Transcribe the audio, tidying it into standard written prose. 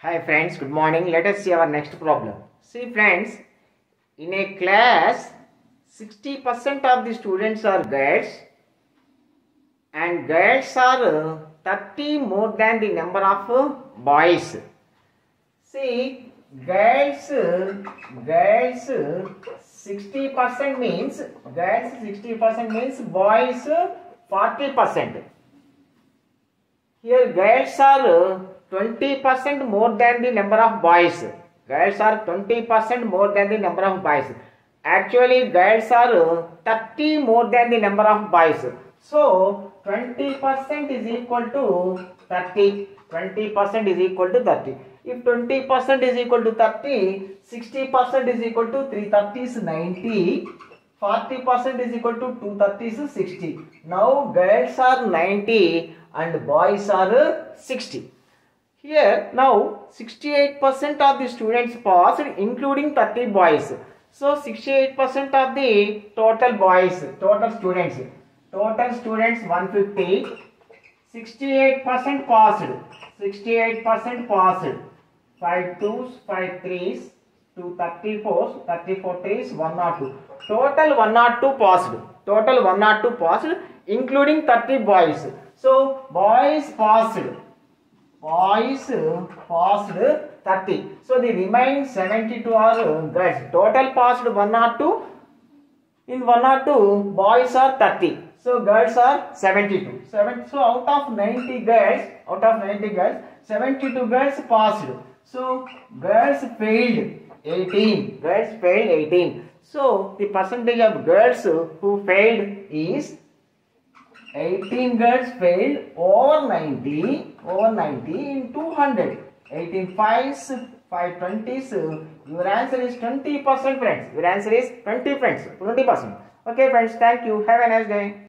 Hi friends, good morning. Let us see our next problem. See friends, in a class, 60% of the students are girls and girls are 30 more than the number of boys. See, girls 60% means boys 40%. Here girls are 20% more than the number of boys. Girls are 20% more than the number of boys. Actually, girls are 30 more than the number of boys. So, 20% is equal to 30. 20% is equal to 30. If 20% is equal to 30, 60% is equal to 330 is 90. 40% is equal to 230 is 60. Now, girls are 90 and boys are 60. Here now 68% of the students passed, including 30 boys. So 68% of the total boys, total students 150. 68% passed. 5 twos, 5 threes, 2 34s, 34 threes, 102. Total 102 passed. Total 102 passed, including 30 boys. So boys passed 30. So the remaining 72 are girls. Total passed 102. In 102 boys are 30. So girls are 72. So out of 90 girls, 72 girls passed. So girls failed 18. Girls failed 18. So the percentage of girls who failed is 18 girls failed over 90 in 200. 18 5s, 5 20s. Your answer is 20%, friends. Your answer is 20%. Okay, friends. Thank you. Have a nice day.